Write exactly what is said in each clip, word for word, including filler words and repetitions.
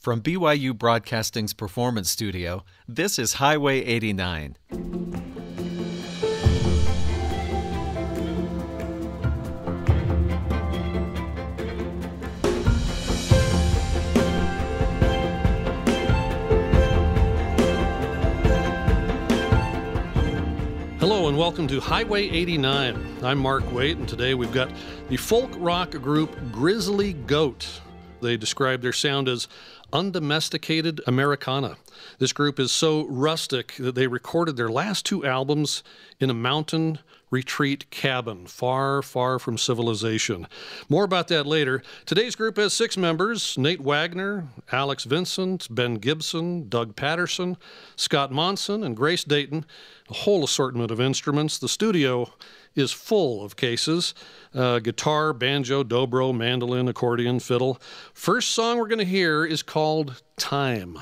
From B Y U Broadcasting's Performance Studio, this is Highway eighty-nine. Hello and welcome to Highway eighty-nine. I'm Mark Waite, and today we've got the folk rock group Grizzly Goat. They describe their sound as Undomesticated Americana. This group is so rustic that they recorded their last two albums in a mountain retreat cabin, far, far from civilization. More about that later. Today's group has six members: Nate Wagner, Alex Vincent, Ben Gibson, Doug Patterson, Scott Monson, and Grace Dayton. A whole assortment of instruments. The studio is full of cases: uh, guitar, banjo, dobro, mandolin, accordion, fiddle. First song we're going to hear is called Time.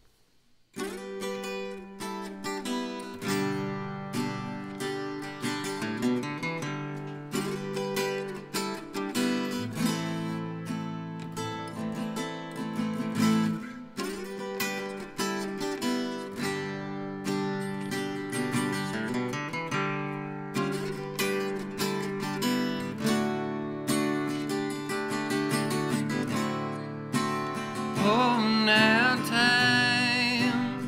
Oh, now time,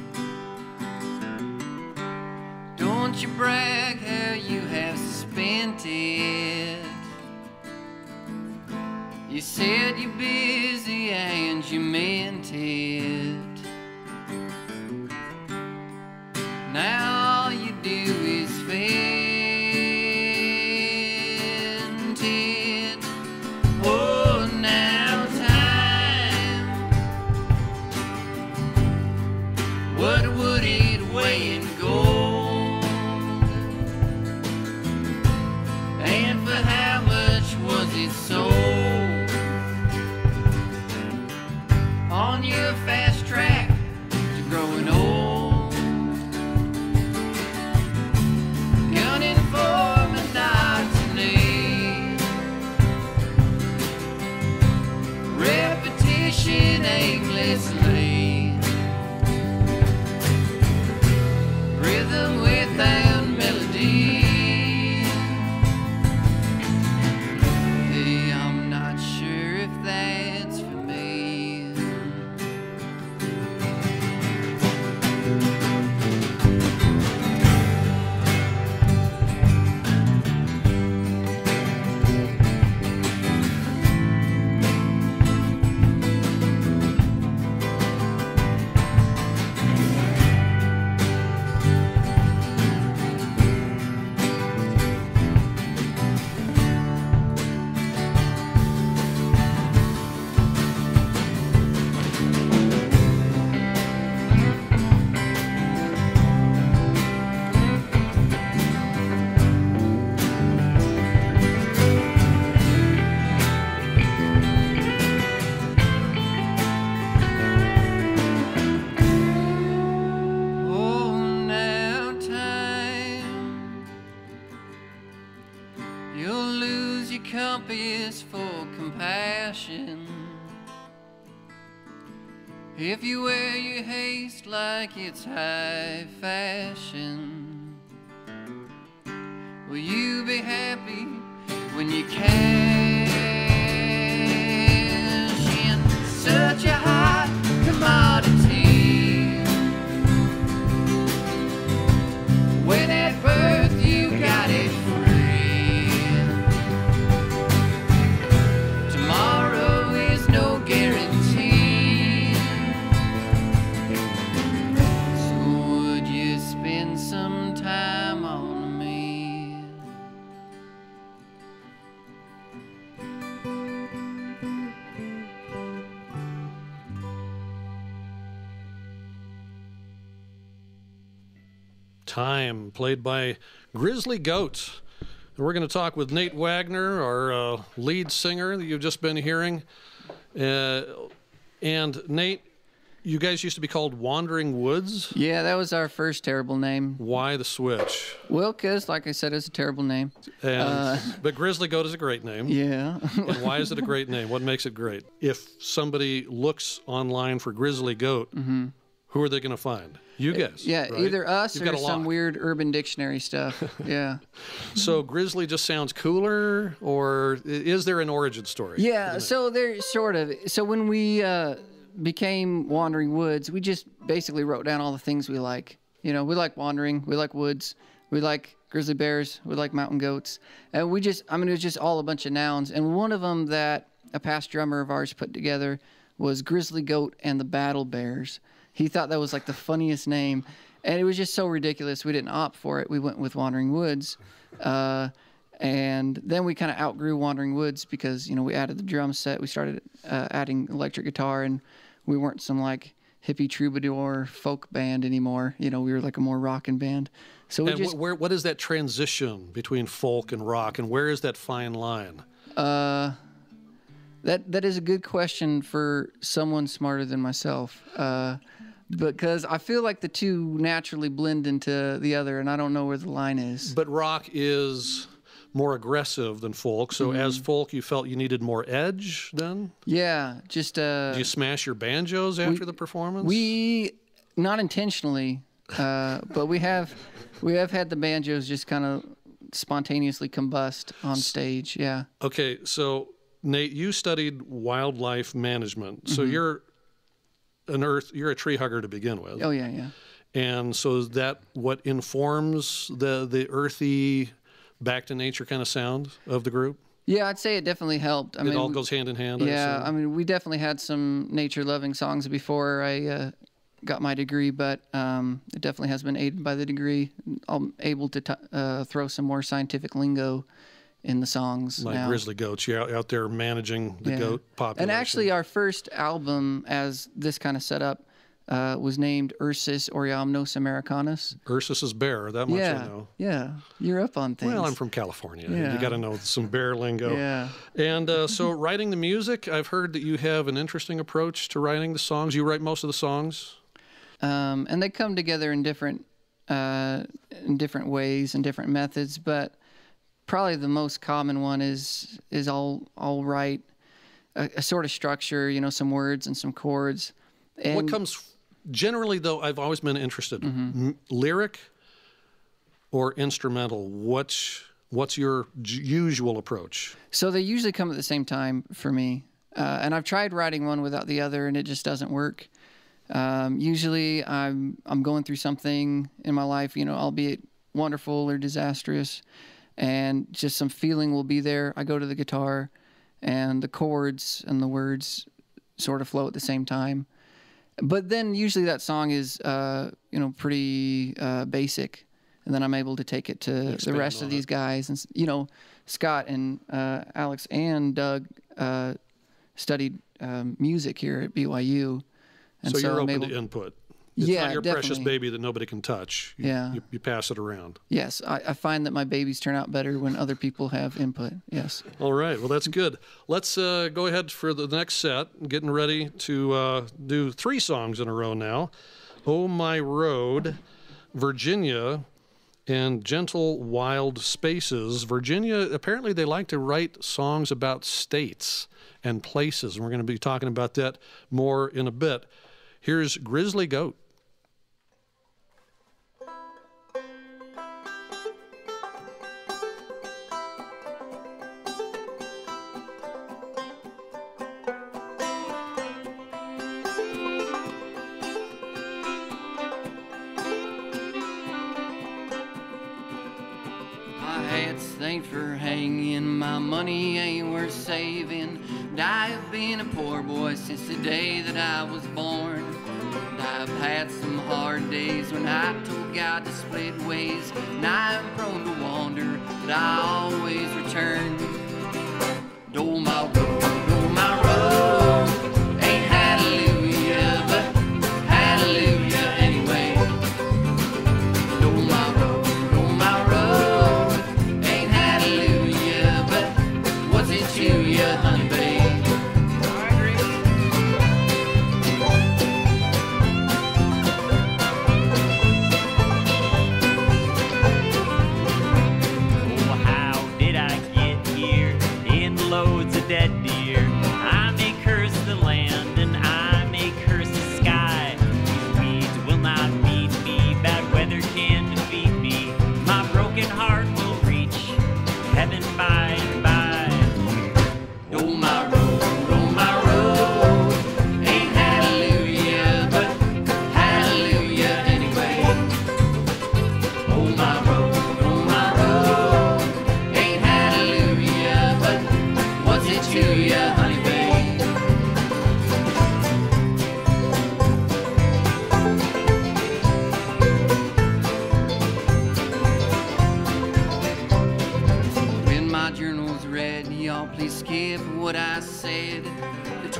don't you brag how you have spent it. You said you're busy and you meant it. Now all you do is vent it. Oh, now time, what would it weigh in gold? And for how much was it sold? On your fast track to growing old, gunning for monotony, repetition aimlessly, rhythm without melody. Hey, I'm not sure if that's for me. Oh, now time, you'll lose your compass for compassion if you wear your haste like it's high fashion. Will you be happy when you cash in such a hot commodity? When at birth you got it free, tomorrow is no guarantee. So would you spend some time on me? Time, played by Grizzly Goat. And we're going to talk with Nate Wagner, our uh, lead singer that you've just been hearing. Uh, and Nate, you guys used to be called Wandering Woods? Yeah, that was our first terrible name. Why the switch? Well, because, like I said, it's a terrible name. And, Uh, but Grizzly Goat is a great name. Yeah. And why is it a great name? What makes it great? If somebody looks online for Grizzly Goat, Mm-hmm. who are they going to find? You guys. Yeah, right? either us You've got or a some lock. weird Urban Dictionary stuff. Yeah. So Grizzly just sounds cooler, or is there an origin story? Yeah, so there sort of. So when we uh, became Wandering Woods, we just basically wrote down all the things we like. You know, we like wandering, we like woods, we like grizzly bears, we like mountain goats. And we just, I mean, it was just all a bunch of nouns. And one of them that a past drummer of ours put together was Grizzly Goat and the Battle Bears. He thought that was like the funniest name. And it was just so ridiculous. We didn't opt for it. We went with Wandering Woods. Uh, and then we kind of outgrew Wandering Woods because, you know, we added the drum set. We started uh, adding electric guitar, and we weren't some like hippie troubadour folk band anymore. You know, we were like a more rockin' band. So we And just, wh- where, what is that transition between folk and rock, and where is that fine line? uh, that, that is a good question for someone smarter than myself. Uh, because I feel like the two naturally blend into the other, and I don't know where the line is. But rock is more aggressive than folk. So Mm-hmm. as folk, you felt you needed more edge then? Yeah, just uh, Do you smash your banjos after the performance? we not intentionally, uh, but we have we have had the banjos just kind of spontaneously combust on stage. Yeah. Okay, so Nate, you studied wildlife management. So Mm-hmm. you're an earth, you're a tree hugger to begin with. Oh yeah, yeah. And so is that what informs the the earthy, back to nature kind of sound of the group? Yeah, I'd say it definitely helped. I It mean, all we- goes hand in hand. I yeah, I assume? mean, we definitely had some nature-loving songs before I uh, got my degree, but um, it definitely has been aided by the degree. I'm able to t- uh, throw some more scientific lingo in the songs like now. Grizzly Goats, you're out, out there managing the Yeah. goat population. And actually, our first album, as this kind of setup, uh, was named Ursus Oriamnos Americanus. Ursus is bear. That much I Yeah, know. yeah, you're up on things. Well, I'm from California. Yeah. You got to know some bear lingo. Yeah. And uh, so, writing the music, I've heard that you have an interesting approach to writing the songs. You write most of the songs. Um, and they come together in different, uh, in different ways and different methods, but probably the most common one is is I'll I'll write a, a sort of structure, you know, some words and some chords. And what comes generally, though, I've always been interested. Mm-hmm. M- lyric or instrumental? What's what's your j- usual approach? So they usually come at the same time for me. Uh, and I've tried writing one without the other, and it just doesn't work. Um, usually I'm I'm going through something in my life, you know, albeit wonderful or disastrous, and just some feeling will be there. I go to the guitar, and the chords and the words sort of flow at the same time. But then usually that song is, uh, you know, pretty uh, basic, and then I'm able to take it to the Expand rest on of these it. guys. And, you know, Scott and uh, Alex and Doug uh, studied um, music here at B Y U. And So, you're I'm open able- to input. It's Yeah, not your precious definitely. baby that nobody can touch. You, Yeah. You, you pass it around. Yes, I, I find that my babies turn out better when other people have input. Yes. All right. Well, that's good. Let's uh, go ahead for the next set. Getting ready to uh, do three songs in a row now. Oh My Road, Virginia, and Gentle Wild Spaces. Virginia, apparently they like to write songs about states and places, and we're going to be talking about that more in a bit. Here's Grizzly Goat. My hat's thanked for hanging, my money ain't worth saving. And I have been a poor boy since the day that I was born. And I've had some hard days when I told God to split ways. And I'm prone to wander, but I always return. Oh my road, oh my road, ain't hallelujah, but hallelujah anyway. Oh my road, oh my road, ain't hallelujah, but what's it to you, honey babe?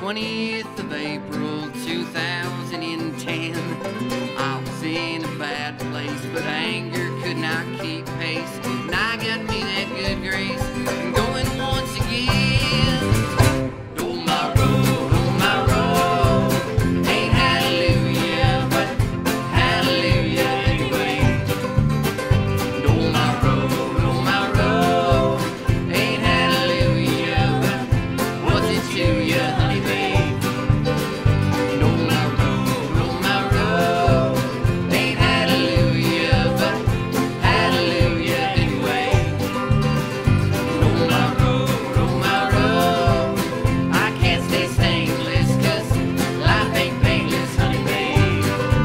twentieth of April, two thousand ten. I was in a bad place, but anger could not keep pace. And I got me that good grace, and going once again. Oh, my road, oh, my road, ain't hallelujah, but hallelujah anyway. Oh, my road, oh, my road, ain't hallelujah, but what's it to you, honey babe? Oh, my road, oh, my road, ain't hallelujah, but hallelujah anyway. Oh, my road, oh, my road, I can't stay stainless, 'cause life ain't painless, honey babe.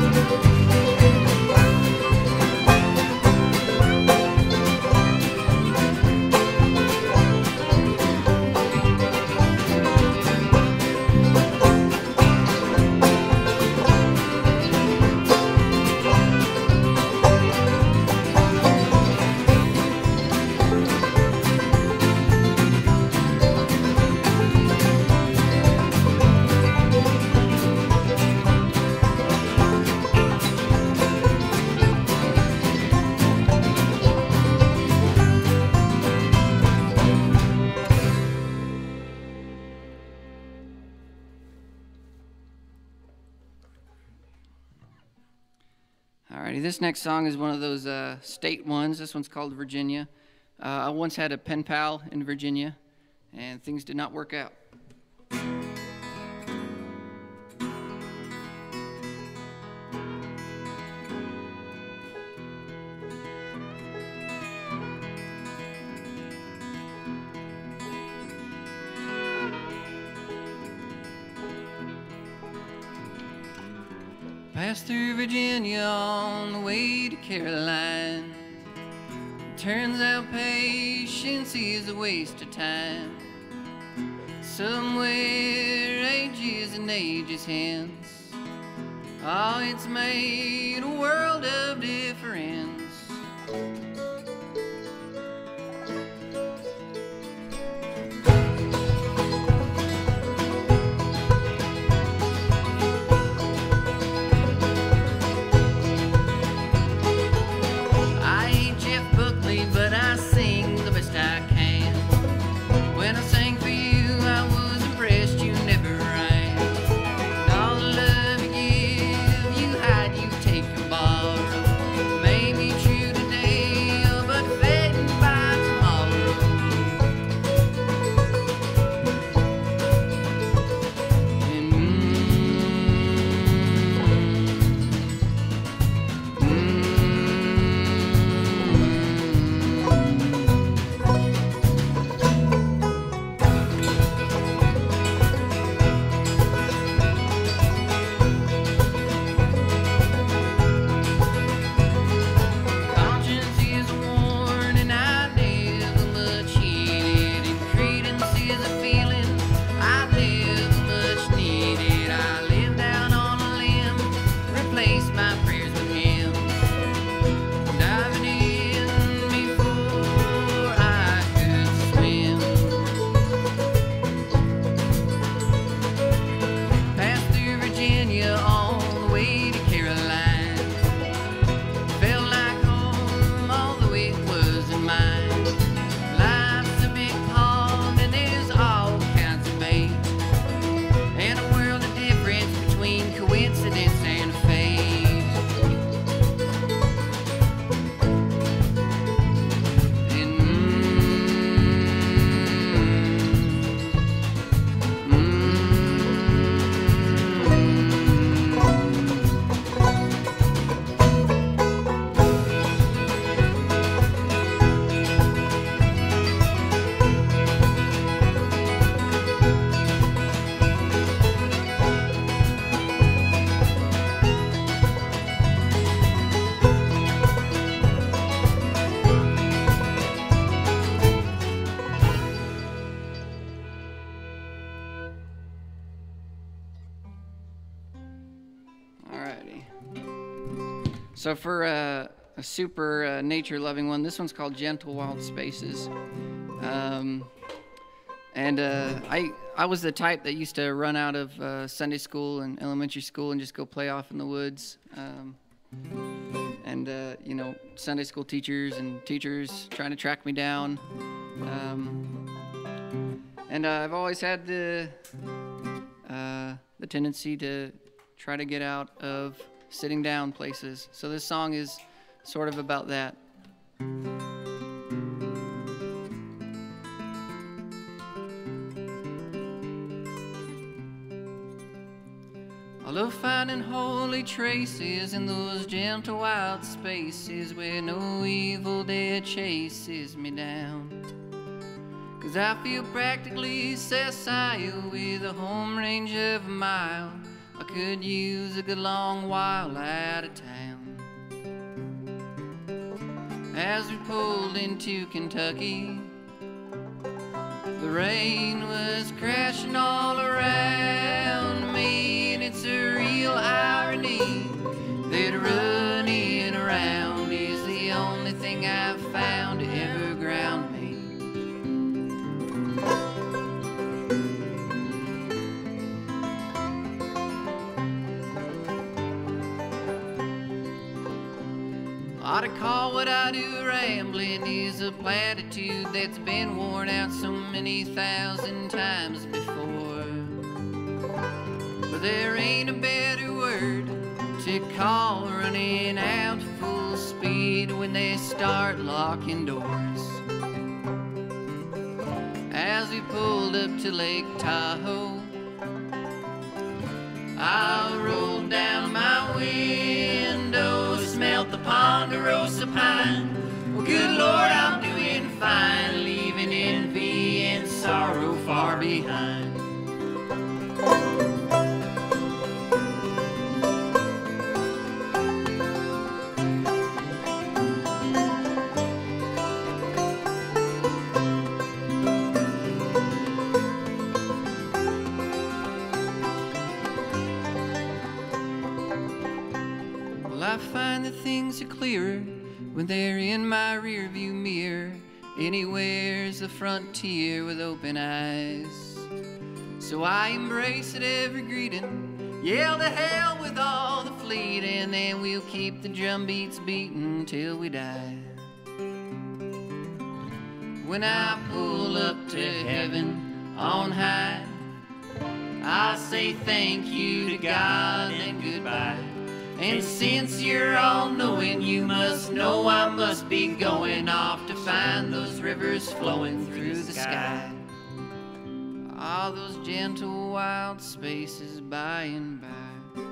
Alrighty, this next song is one of those uh, state ones. This one's called Virginia. Uh, I once had a pen pal in Virginia, and things did not work out. Passed through Virginia on the way to Caroline. Turns out patience is a waste of time. Somewhere ages and ages hence, oh, it's made a world of difference. But I sing the best I can. When I sang for you, I was impressed you never rang. And all the love you give, you hide, you take and borrow. May be true today, but fading by tomorrow. And mm, mm, conscience is worn and I never much heeded, and credence is a feeling I never much needed. I lived out on a limb, replaced my prayers with hymns, diving in before I could swim. Passed through Virginia on the way to Caroline. Felt like home, although it wasn't mine. Life's a big pond and there's all kinds of bait, and a world of difference between coincidence and fate. And mm, alrighty. So for uh, a super uh, nature-loving one, this one's called Gentle Wild Spaces. Um, And uh, I I was the type that used to run out of uh, Sunday school and elementary school and just go play off in the woods. Um, and, uh, you know, Sunday school teachers and teachers trying to track me down. Um, and uh, I've always had the, uh, the tendency to try to get out of sitting down places. So this song is sort of about that. I love finding holy traces in those gentle wild spaces where no evil dare chases me down. 'Cause I feel practically sessile with a home range of a mile. I could use a good long while out of town. As we pulled into Kentucky, the rain was crashing all around me, and it's a real irony that running around is the only thing I've found to ever ground me. I ought to call what I do rambling is a platitude that's been worn out so many thousand times before. But there ain't a better word to call running out full speed when they start locking doors. As we pulled up to Lake Tahoe, I rolled down my window, smelt the ponderosa pine. Well, good Lord, I'm doing fine, leaving envy and sorrow far behind. I find that things are clearer when they're in my rearview mirror. Anywhere's the frontier with open eyes. So I embrace at every greeting, yell to hell with all the fleet, and then we'll keep the drum beats beating till we die. When I pull up to heaven on high, I'll say thank you to God and goodbye. And since you're all-knowing, you must know I must be going off to find those rivers flowing through the sky. All those gentle wild spaces by and by.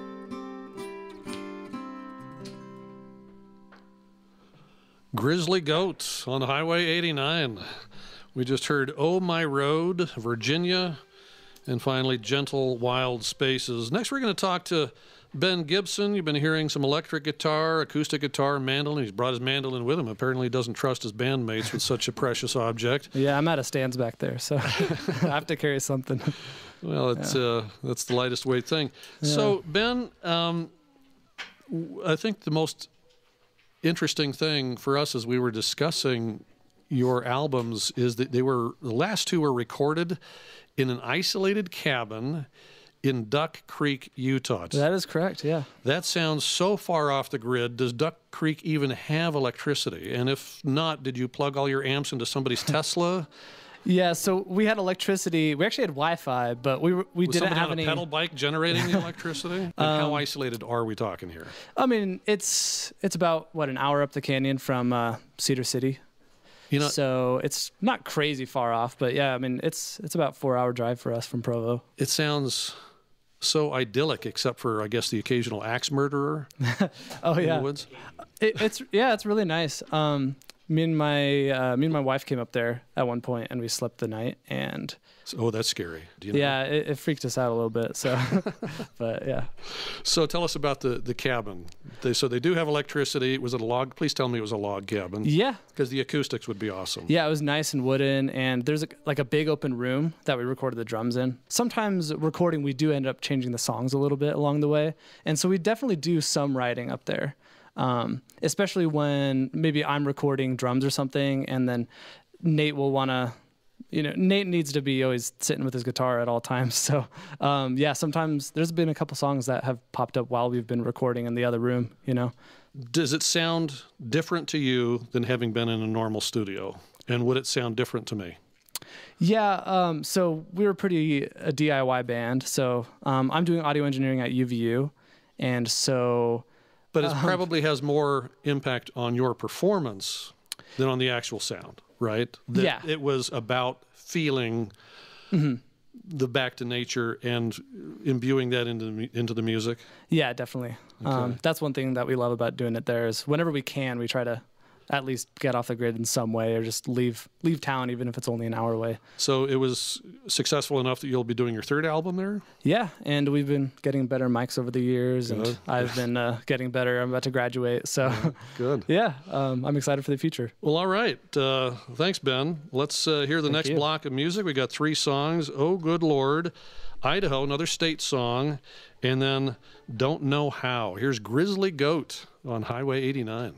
Grizzly Goat on Highway eighty-nine. We just heard Oh My Road, Virginia, and finally Gentle Wild Spaces. Next we're going to talk to Ben Gibson. You've been hearing some electric guitar, acoustic guitar, mandolin. He's brought his mandolin with him. Apparently he doesn't trust his bandmates with such a precious object. Yeah, I'm out of stands back there, so I have to carry something. Well, it's yeah. uh, that's the lightest weight thing. Yeah. So, Ben, um, I think the most interesting thing for us as we were discussing your albums is that they were, the last two were recorded in an isolated cabin in Duck Creek, Utah. That is correct, yeah. That sounds so far off the grid. Does Duck Creek even have electricity? And if not, did you plug all your amps into somebody's Tesla? Yeah, so we had electricity. We actually had Wi-Fi, but we were, we Was didn't somebody have on any. a pedal bike generating the electricity? And um, how isolated are we talking here? I mean, it's it's about what, an hour up the canyon from uh, Cedar City. You know, so it's not crazy far off, but yeah, I mean, it's it's about a four-hour drive for us from Provo. It sounds so idyllic, except for, I guess, the occasional axe murderer. Oh in yeah, the woods. It, it's yeah, it's really nice. Um, me and my uh, me and my wife came up there at one point, and we slept the night. And so, oh, that's scary. Do you know? Yeah, it, it freaked us out a little bit. So, but yeah. So tell us about the the cabin. They, so they do have electricity. Was it a log? Please tell me it was a log cabin. Yeah, because the acoustics would be awesome. Yeah, it was nice and wooden, and there's a, like a big open room that we recorded the drums in. Sometimes recording, we do end up changing the songs a little bit along the way, and so we definitely do some writing up there. Um, especially when maybe I'm recording drums or something, and then Nate will want to you know, Nate needs to be always sitting with his guitar at all times. So, um, yeah, sometimes there's been a couple songs that have popped up while we've been recording in the other room, you know. Does it sound different to you than having been in a normal studio? And would it sound different to me? Yeah, um, so we were pretty a D I Y band. So um, I'm doing audio engineering at U V U, and so... But it um, probably has more impact on your performance than on the actual sound, right? That yeah. It was about feeling mm-hmm. the back to nature and imbuing that into the, into the music. Yeah, definitely. Okay. Um, that's one thing that we love about doing it there is whenever we can, we try to at least get off the grid in some way or just leave leave town, even if it's only an hour away. So it was successful enough that you'll be doing your third album there? Yeah, and we've been getting better mics over the years, Good. and I've been uh, getting better. I'm about to graduate, so yeah, good. yeah, um, I'm excited for the future. Well, all right. Uh, thanks, Ben. Let's uh, hear the Thank next you. block of music. We got three songs. Oh, Good Lord, Idaho, another state song, and then Don't Know How. Here's Grizzly Goat on Highway eighty-nine.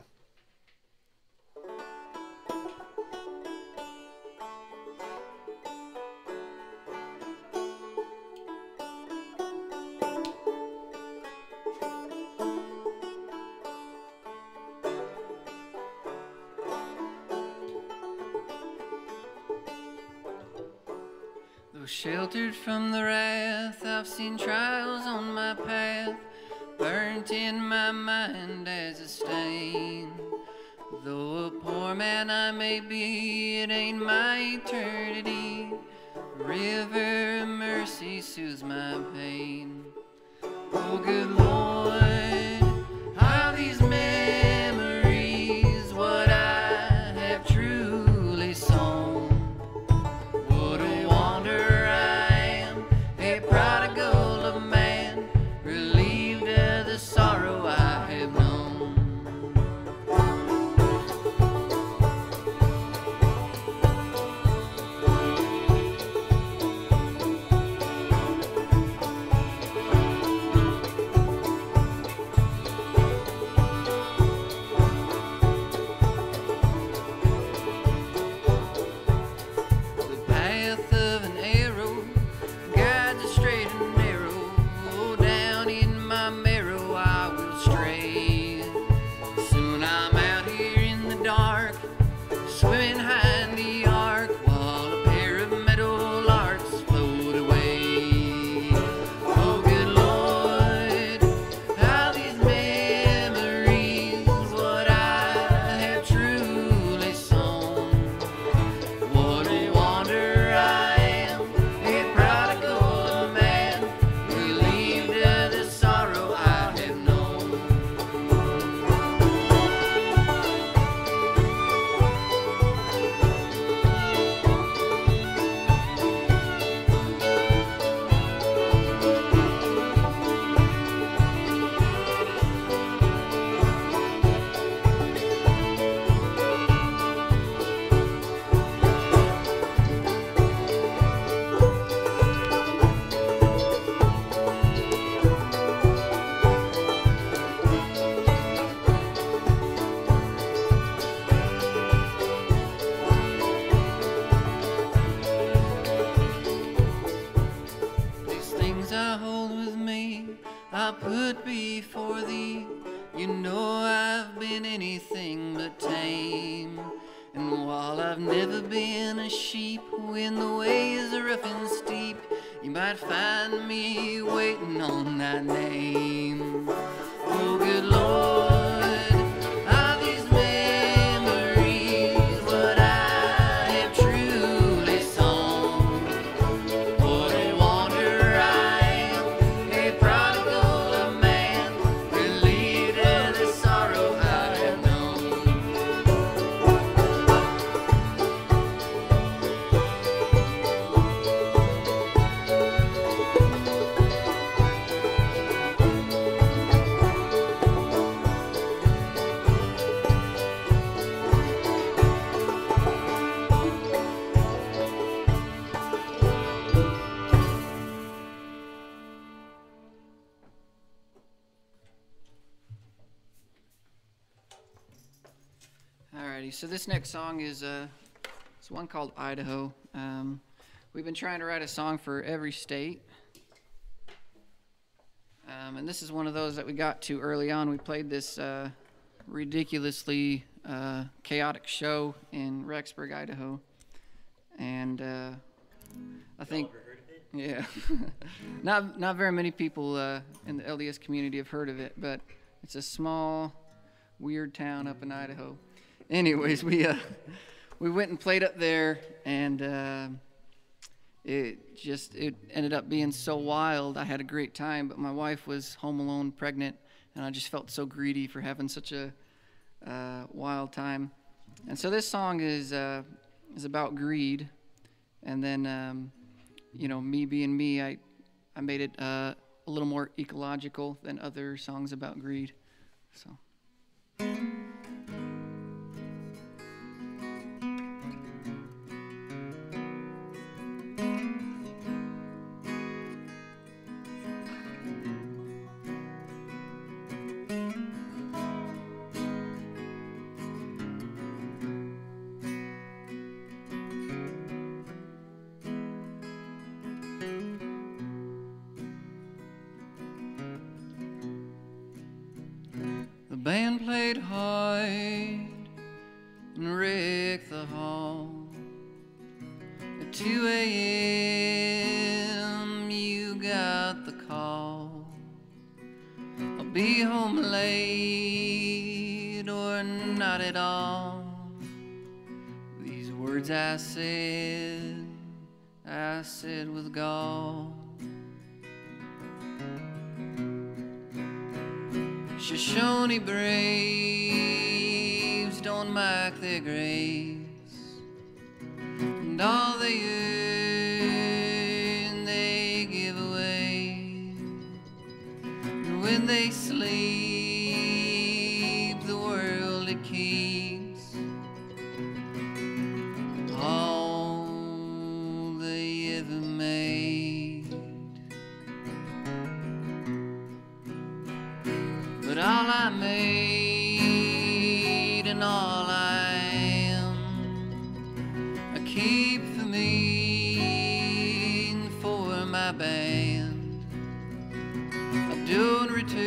Though sheltered from the wrath, I've seen trials on my path, burnt in my mind as a stain. Though a poor man I may be, it ain't my eternity. River of mercy soothes my pain. Oh, good Lord, how these memories, what I have truly sown. So this next song is uh, it's one called Idaho. Um, we've been trying to write a song for every state. Um, and this is one of those that we got to early on. We played this uh, ridiculously uh, chaotic show in Rexburg, Idaho. And uh, I think, yeah, not not very many people uh, in the L D S community have heard of it, but it's a small, weird town up in Idaho. Anyways, we uh, we went and played up there, and uh, it just it ended up being so wild. I had a great time, but my wife was home alone, pregnant, and I just felt so greedy for having such a uh, wild time. And so this song is uh, is about greed, and then um, you know, me being me, I I made it uh, a little more ecological than other songs about greed. So. The band played hard and wrecked the hall. At two a.m. you got the call. I'll be home late or not at all. These words I said, I said with gall. Shoshone braves don't mark their graves, and all they earn they give away. And when they sleep, the world it keeps all they ever made. But all I made and all I am, I keep for me and for my band. I don't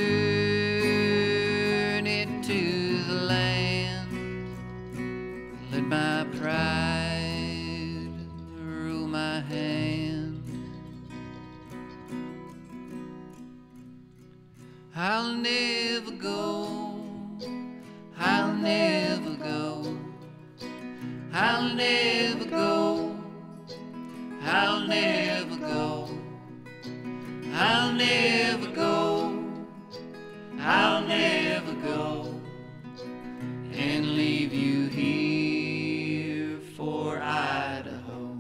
return it to the land. Let my pride rule my hand. I'll never go, I'll never go, I'll never go, I'll never go, I'll never go, I'll never go, and leave you here for Idaho.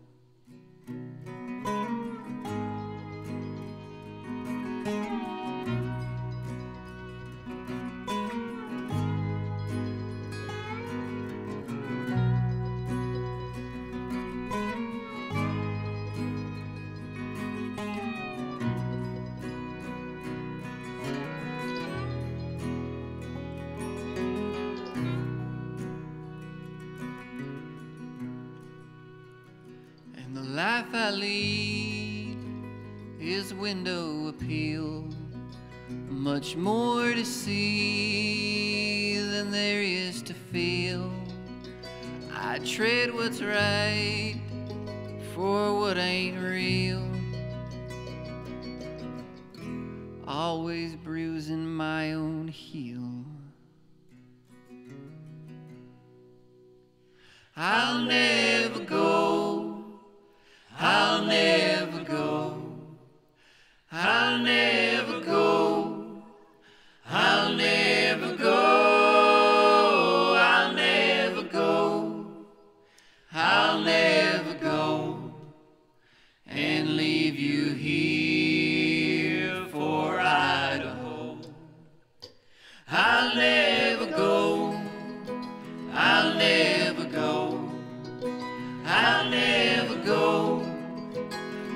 The life I lead is window appeal, much more to see than there is to feel. I tread what's right for what ain't real, always bruising my own heel. I'll never go, I'll never go, I'll never go, I'll never go, I'll never go, I'll never go, and leave you here for Idaho. I'll never go, I'll never go, I'll never go,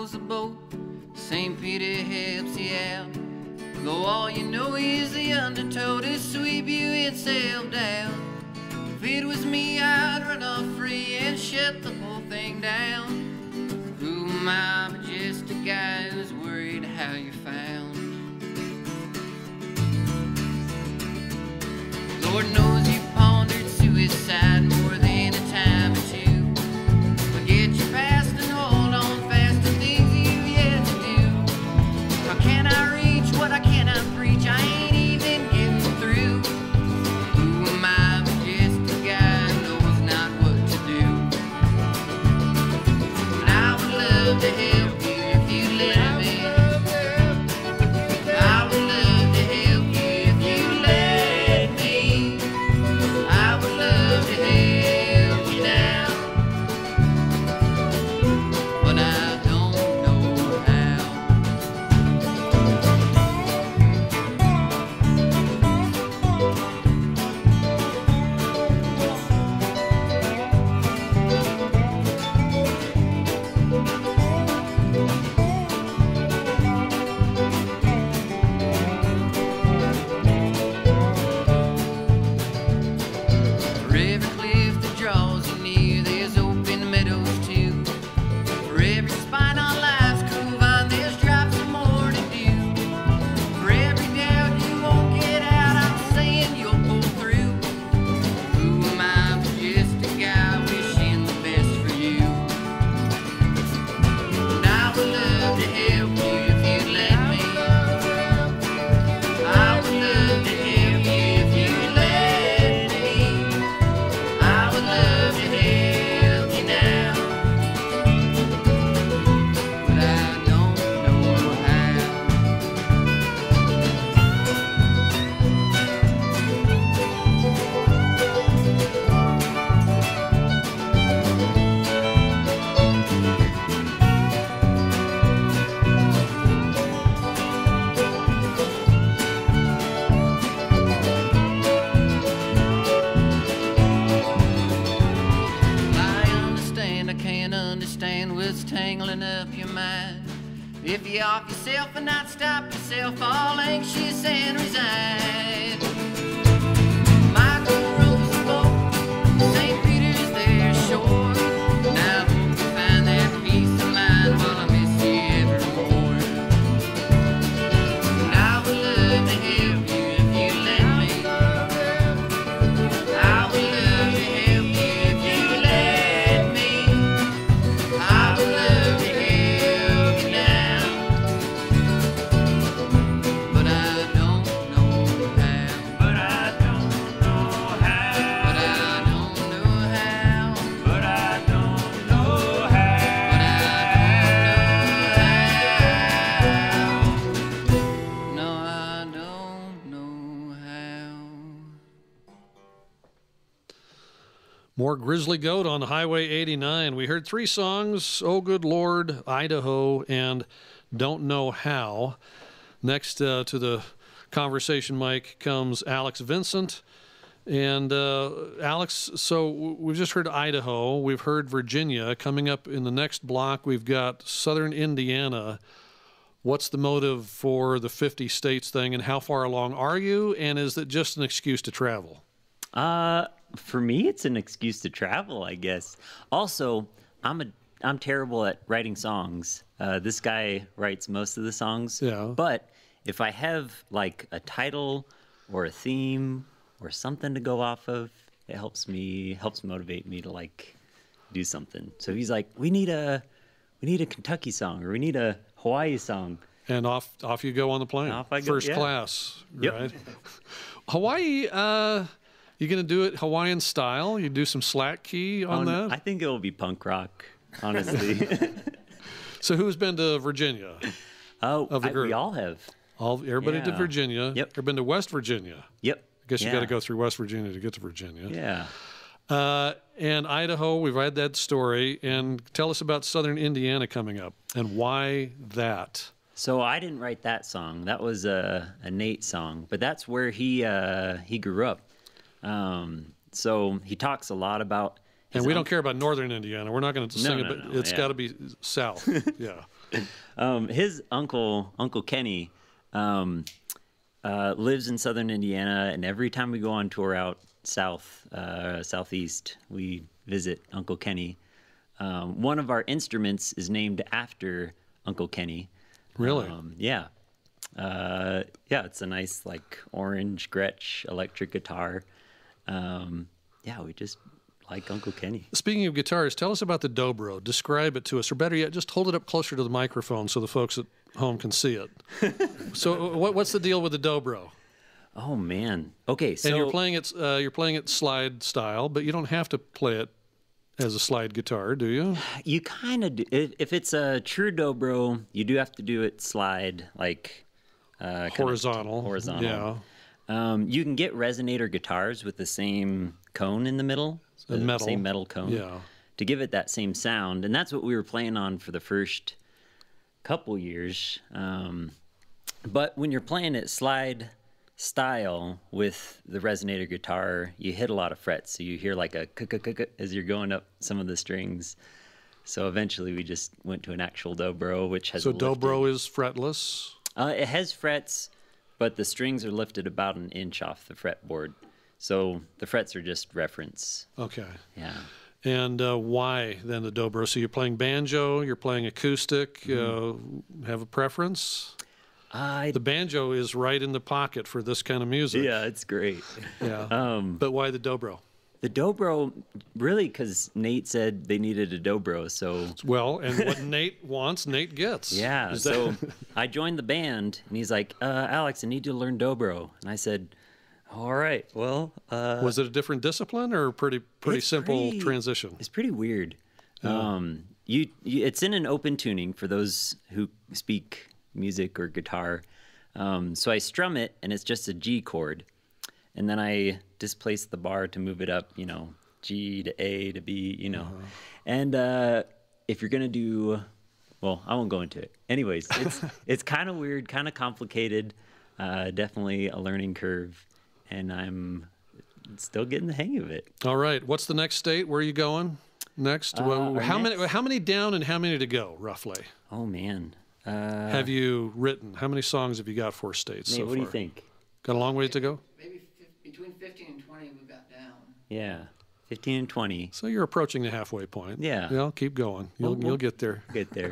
rows the boat, Saint Peter helps you out. Though all you know is the undertow to sweep you itself down. If it was me, I'd run off free and shut the whole thing down. Who am I but just a guy who's worried how you're found? Lord knows you pondered suicide more than a time or two. Forget your past and hold on fast to things you've yet to do. How can I reach what I cannot preach? I ain't even getting through. Who am I but just a guy who knows not what to do? And I would love to help you if you'd let me. I would love to help you if you let me. I would love to help you now, but I don't know how. For every cliff that draws you near, there's open meadows too. For every spine on life's groove on, there's drops of more to do. For every doubt you won't get out, I'm saying you'll pull through. Who am I but just a guy wishing the best for you? And I would love to help you if you'd let me. I would love to help you if you'd let me. I would love to help you now, but I don't know how. I understand, I can't understand what's tangling up your mind. If you off yourself and not stop yourself, all anxious and resigned. Michael rows the boat, Saint Peter's their shore. Now I hope you find that peace of mind while I miss you evermore. And I would love to help you if you let me. I would love to help you if you let me. I would love to help you now, but I don't know how. But I don't know how. But I don't know how. But I don't know how. But I don't know how. No, I don't know how. More Grizzly Goat on Highway eighty-nine. We heard three songs, Oh Good Lord, Idaho, and Don't Know How. Next uh, to the conversation mic comes Alex Vincent. And uh, Alex, so w- we've just heard Idaho. We've heard Virginia. Coming up in the next block, we've got Southern Indiana. What's the motive for the fifty states thing, and how far along are you? And is it just an excuse to travel? Uh, for me, it's an excuse to travel, I guess. Also, I'm a I'm terrible at writing songs. Uh, this guy writes most of the songs. Yeah. But if I have like a title or a theme or something to go off of, it helps me helps motivate me to like do something. So he's like, we need a we need a Kentucky song, or we need a Hawaii song. And off off you go on the plane. Off I go, First yeah. class, Yep. right? Hawaii, uh, you going to do it Hawaiian style? You do some slack key on Um, that? I think it will be punk rock, honestly. So who's been to Virginia? Oh, Of the I, group. we all have. All Everybody did Yeah. Virginia. Yep. Ever been to West Virginia? Yep. I guess you Yeah. got to go through West Virginia to get to Virginia. Yeah. Uh, and Idaho, we've had that story. And tell us about Southern Indiana coming up and why that. So I didn't write that song. That was a, a Nate song, but that's where he uh, he grew up. Um, so he talks a lot about. His And we un- don't care about Northern Indiana. We're not going to No, sing no, it, but no, it's yeah. got to be south. Yeah. um, his uncle, Uncle Kenny, um, uh, lives in southern Indiana, and every time we go on tour out south, uh, southeast, we visit Uncle Kenny. Um, one of our instruments is named after Uncle Kenny. Really? Um, yeah. Uh, yeah, it's a nice, like, orange Gretsch electric guitar. Um, yeah, we just like Uncle Kenny. Speaking of guitars, tell us about the dobro. Describe it to us, or better yet, just hold it up closer to the microphone so the folks at home can see it. So, what, what's the deal with the dobro? Oh man. Okay, so And you're playing it. Uh, you're playing it slide style, but you don't have to play it as a slide guitar, do you? you kind of do. If, if it's a true dobro, you do have to do it slide, like uh, Horizontal. Horizontal. Yeah. Um, you can get resonator guitars with the same cone in the middle, The the metal. same metal cone, Yeah. to give it that same sound. And that's what we were playing on for the first couple years. Um, but when you're playing it slide style with the resonator guitar, you hit a lot of frets. So you hear like a k-k-k-k as you're going up some of the strings. So eventually we just went to an actual dobro, which has So lifted. dobro is fretless. Uh, it has frets, but the strings are lifted about an inch off the fretboard. So the frets are just reference. Okay. Yeah. And uh, why then the dobro? So you're playing banjo, you're playing acoustic. Mm-hmm. Uh, have a preference? I, The banjo is right in the pocket for this kind of music. yeah, it's great. Yeah. Um, But why the dobro? the dobro, really, because Nate said they needed a dobro. So Well, and what Nate wants, Nate gets. yeah, Is so that- I joined the band, and he's like, uh, Alex, I need you to learn dobro. And I said, all right, well, uh, was it a different discipline or a pretty pretty It's simple pretty- transition? It's pretty weird. Um, you, you, it's in an open tuning for those who speak music or guitar. Um, so I strum it, and it's just a G chord, and then I displace the bar to move it up. You know, G to A to B. You know, and uh, if you're gonna do, well, I won't go into it. Anyways, it's it's kind of weird, kind of complicated. Uh, definitely a learning curve, and I'm still getting the hang of it. All right. What's the next state? Where are you going next? Uh, Well, our how next- many how many down and how many to go, roughly? Oh man. Uh, have you written? How many songs have you got for states Nate, so what far? do you think? Got a long ways to go? Maybe fif- between fifteen and twenty we've got down. Yeah, fifteen and twenty. So you're approaching the halfway point. Yeah. Well, keep going. You'll, Well, you'll get there. Get there.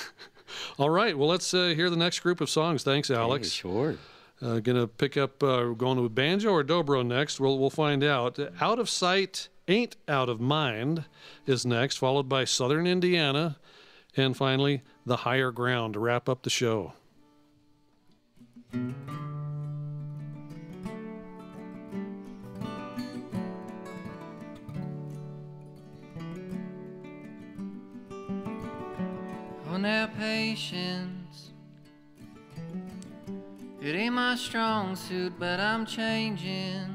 All right. Well, let's uh, hear the next group of songs. Thanks, Alex. Hey, sure. Uh, gonna pick up uh, going to banjo or dobro next. We'll we'll find out. Out of Sight, Ain't Out of Mind is next, followed by Southern Indiana, and finally The Higher Ground to wrap up the show. Oh, now patience, it ain't my strong suit, but I'm changing.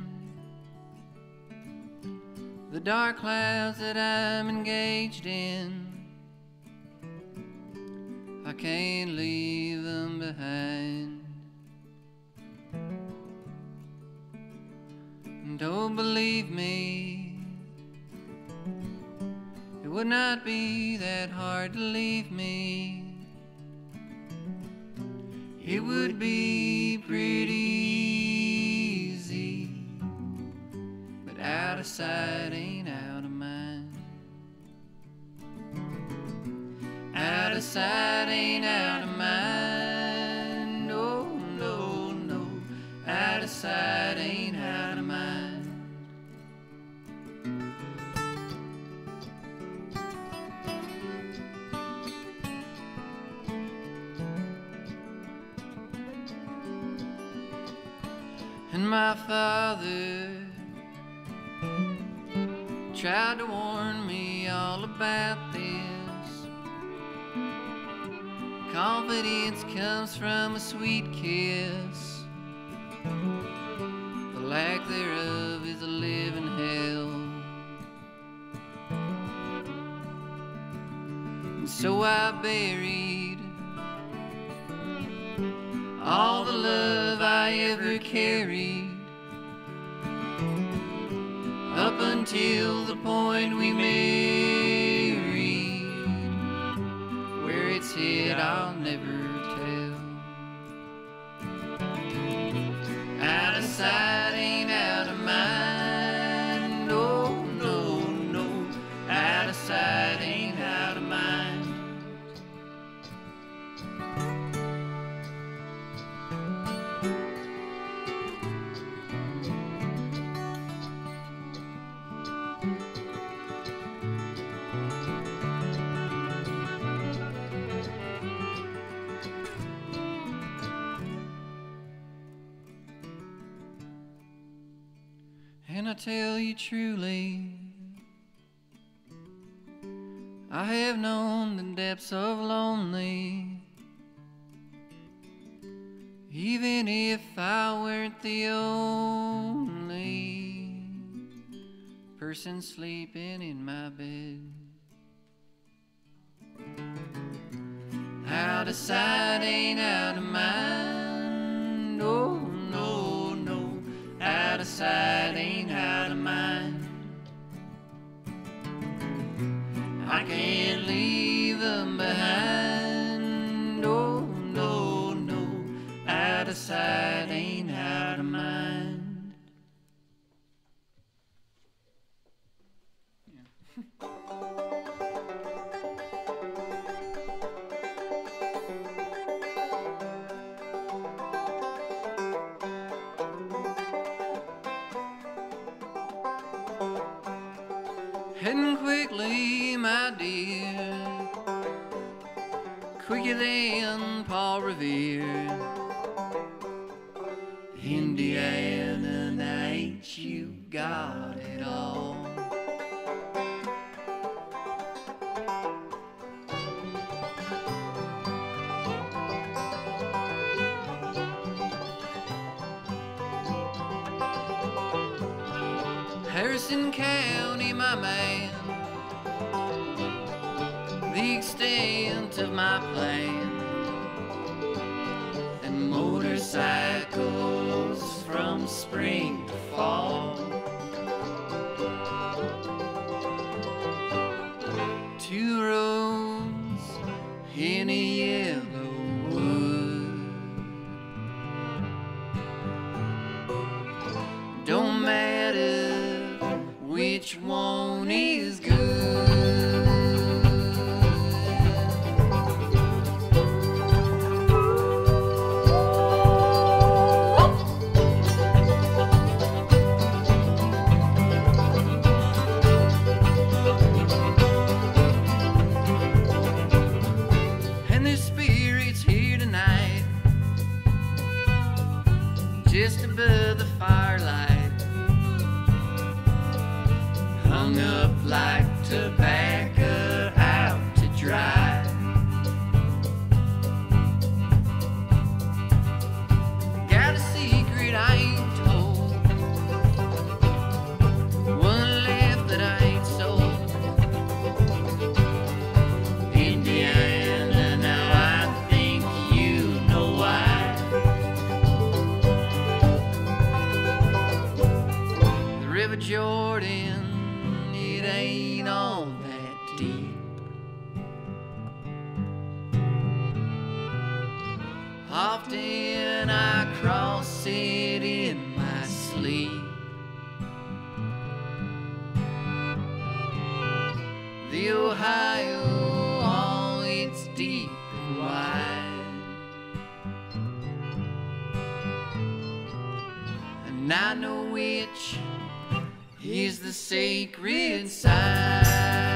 The dark clouds that I'm engaged in, I can't leave them behind. And don't believe me, it would not be that hard to leave me. It would be pretty easy, but out of sight ain't out of mind. Out of sight ain't out of mind. No, no, no. Out of sight ain't out of mind. And my father tried to warn me all about this. Confidence comes from a sweet kiss. The lack thereof is a living hell. And so I buried all the love I ever carried, up until the point we married, where its head that I'll never tell. Out of sight, ain't out of mind. No, no, no. Out of sight, ain't out of mind. And I tell you truly, I have known the depths of lonely. Even if I weren't the only person sleeping in my bed. Out of sight, ain't out of mind. Oh, no, no. Out of sight, ain't out of mind. I can't leave them behind. Oh, no, no. Out of sight, ain't out of mind. Yeah. Heading quickly, my dear, quicker than Paul Revere. Indiana night, you got it all. Harrison County, my man, the extent of my plan, and motorcycles from spring to fall. Two roads in a yellow wood. Don't matter which one is good. And there's spirits here tonight, just above the firelight, hung up like tobacco out to dry. Got a secret I ain't told, one left that I ain't sold. Indiana, now I think you know why. The River Jordan, it ain't all that deep. Often I cross it in my sleep. The Ohio, oh, it's deep and wide. And I know which is the sacred side.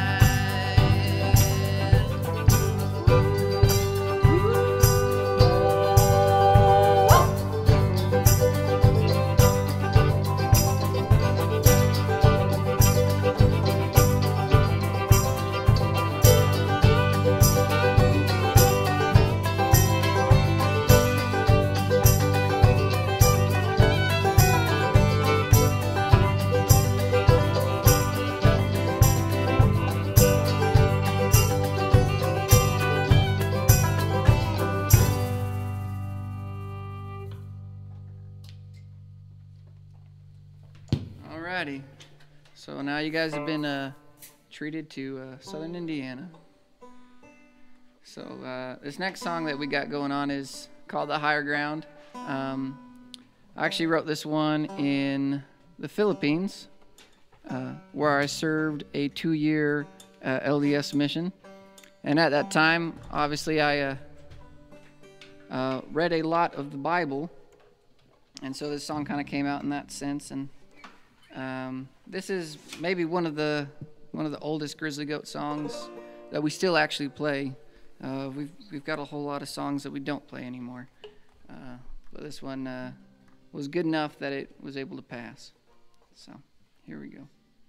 Alrighty, so now you guys have been uh, treated to uh, Southern Indiana. So uh, this next song that we got going on is called The Higher Ground. Um, I actually wrote this one in the Philippines, uh, where I served a two-year uh, L D S mission. And at that time, obviously, I uh, uh, read a lot of the Bible. And so this song kind of came out in that sense. And um, this is maybe one of the one of the oldest Grizzly Goat songs that we still actually play. Uh, we've we've got a whole lot of songs that we don't play anymore. Uh, but this one uh, was good enough that it was able to pass. So here we go.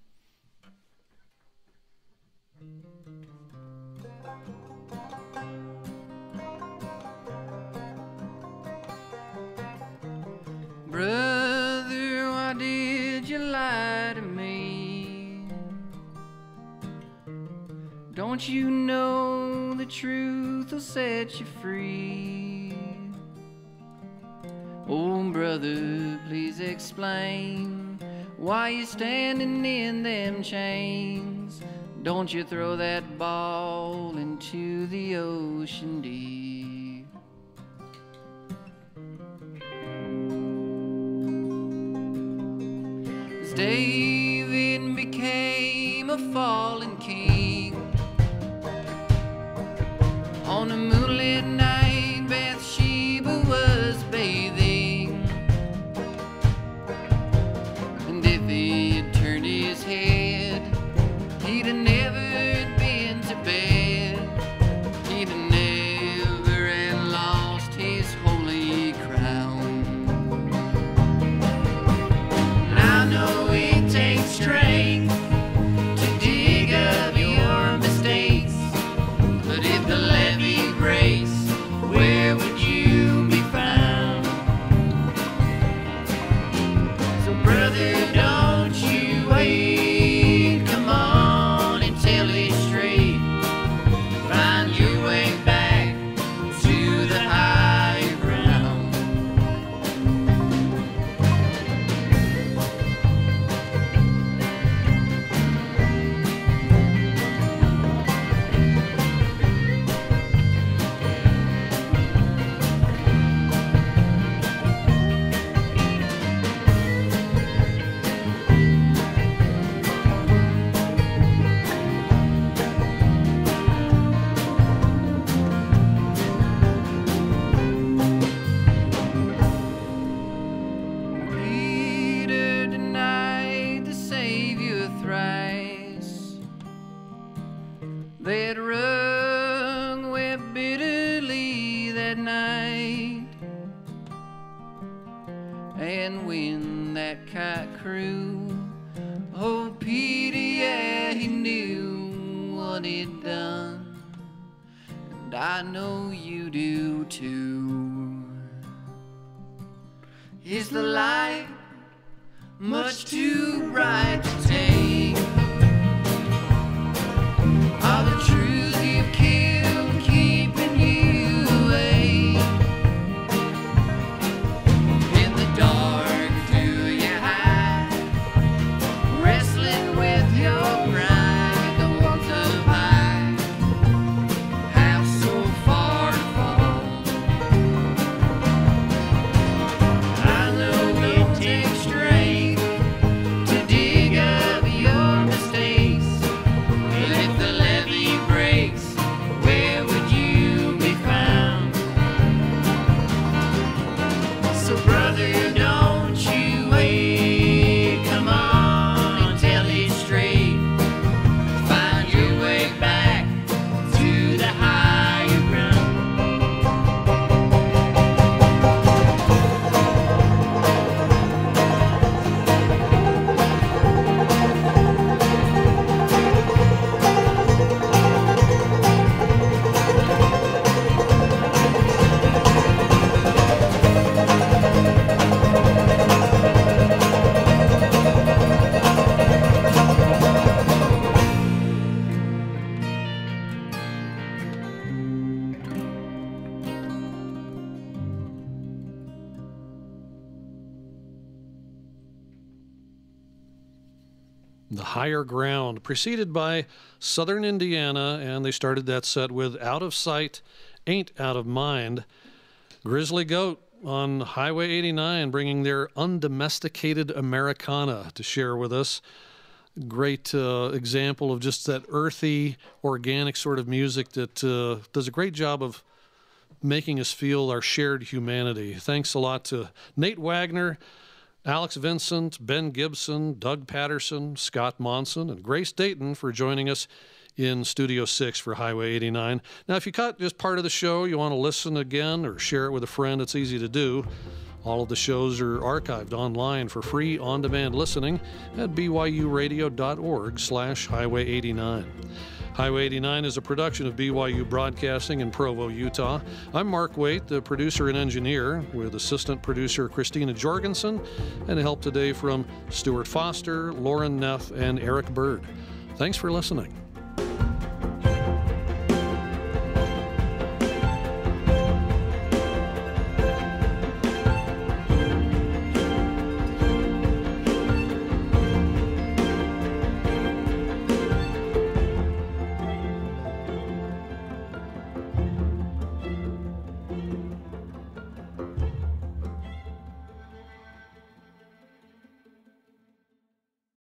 Brother, why did you lie to me? Don't you know the truth will set you free? Oh, brother, please explain why you standing in them chains. Don't you throw that ball into the ocean deep. 'Cause David became a fallen king. On a moonlit night, Bathsheba was bathing. And if he had turned his head, he'd have never been to bed. He'd have never have lost his holy crown. And I know it takes strength to dig up your mistakes, but if the levee breaks, where would you be found? So brother, don't you wait, come on and tell it straight. Find your way back to the high ground. Peter denied the Savior thrice. They had wrung, wept bitterly that night. And when that kite crew, oh Peter, yeah, he knew what he'd done. And I know you do too. Is the light much too bright to take? Are the truths you've killed keeping you awake? In the dark, do you hide, wrestling with your pride? The ones up high have so far to fall. I know it takes strength to dig up your The Higher Ground, preceded by Southern Indiana, and they started that set with Out of Sight, Ain't Out of Mind. Grizzly Goat on Highway eighty-nine, bringing their Undomesticated Americana to share with us. Great uh, example of just that earthy, organic sort of music that uh, does a great job of making us feel our shared humanity. Thanks a lot to Nate Wagner, Alex Vincent, Ben Gibson, Doug Patterson, Scott Monson, and Grace Dayton for joining us in Studio six for Highway eighty-nine. Now, if you caught just part of the show, you want to listen again or share it with a friend, it's easy to do. All of the shows are archived online for free on-demand listening at b y u radio dot org slash highway eighty-nine. Highway eighty-nine is a production of B Y U Broadcasting in Provo, Utah. I'm Mark Waite, the producer and engineer, with assistant producer Christina Jorgensen, and help today from Stuart Foster, Lauren Neff, and Eric Bird. Thanks for listening.